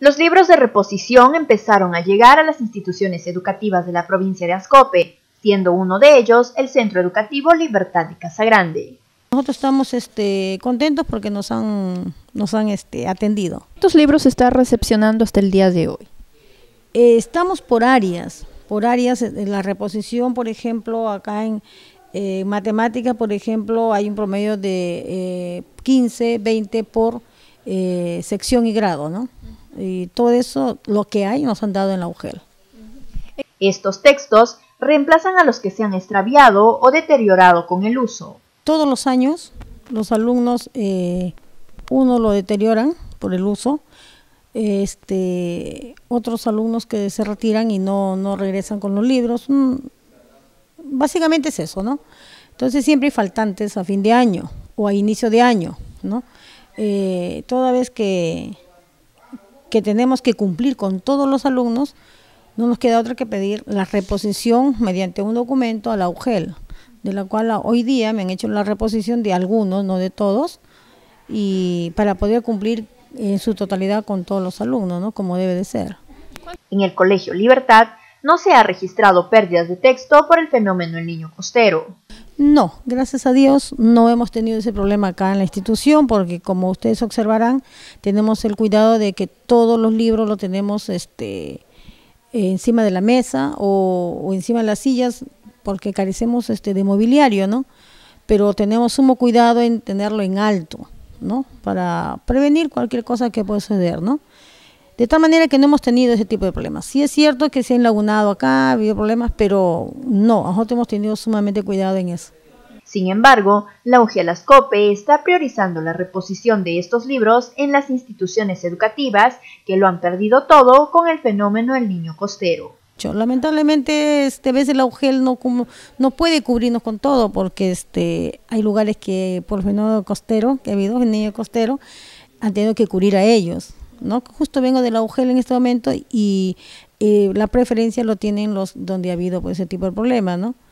Los libros de reposición empezaron a llegar a las instituciones educativas de la provincia de Ascope, siendo uno de ellos el Centro Educativo Libertad de Casagrande. Nosotros estamos contentos porque nos han atendido. ¿Cuántos libros se está recepcionando hasta el día de hoy? Estamos por áreas, en la reposición, por ejemplo, acá en matemática, por ejemplo, hay un promedio de 15, 20 por sección y grado, ¿no? Y todo eso, lo que hay, nos han dado en la UGEL. Estos textos reemplazan a los que se han extraviado o deteriorado con el uso. Todos los años, los alumnos, uno lo deterioran por el uso, otros alumnos que se retiran y no regresan con los libros. Básicamente es eso, ¿no? Entonces siempre hay faltantes a fin de año o a inicio de año, ¿no? Toda vez que tenemos que cumplir con todos los alumnos, no nos queda otra que pedir la reposición mediante un documento a la UGEL, de la cual hoy día me han hecho la reposición de algunos, no de todos, y para poder cumplir en su totalidad con todos los alumnos, ¿no? Como debe de ser. En el Colegio Libertad no se ha registrado pérdidas de texto por el fenómeno El Niño Costero. No, gracias a Dios no hemos tenido ese problema acá en la institución, porque como ustedes observarán, tenemos el cuidado de que todos los libros los tenemos encima de la mesa o encima de las sillas, porque carecemos de mobiliario, ¿no? Pero tenemos sumo cuidado en tenerlo en alto, ¿no? Para prevenir cualquier cosa que pueda suceder, ¿no? De tal manera que no hemos tenido ese tipo de problemas. Sí es cierto que se han lagunado acá, ha habido problemas, pero no, nosotros hemos tenido sumamente cuidado en eso. Sin embargo, la UGEL Ascope está priorizando la reposición de estos libros en las instituciones educativas que lo han perdido todo con el fenómeno El Niño Costero. Lamentablemente, a veces la UGEL no puede cubrirnos con todo, porque hay lugares que por el fenómeno costero, que ha habido, el niño costero, han tenido que cubrir a ellos, ¿no? Justo vengo de la UGEL en este momento y la preferencia lo tienen los donde ha habido pues, ese tipo de problemas, ¿no?